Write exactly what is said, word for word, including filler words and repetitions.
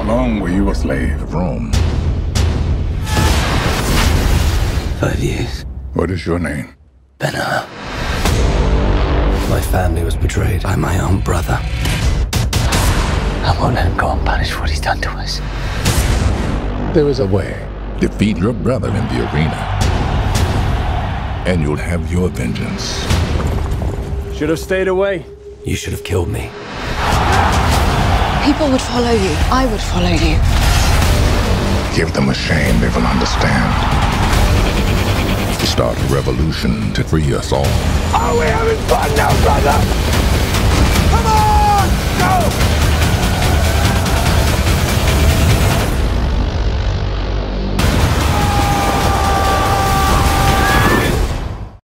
How long were you a slave of Rome? Five years. What is your name? Ben-Hur. My family was betrayed by my own brother. I won't let him go unpunished for what he's done to us. There is a way. Defeat your brother in the arena, and you'll have your vengeance. Should have stayed away. You should have killed me. People would follow you. I would follow you. Give them a shame they will understand. Start a revolution to free us all. Are we having fun now, brother?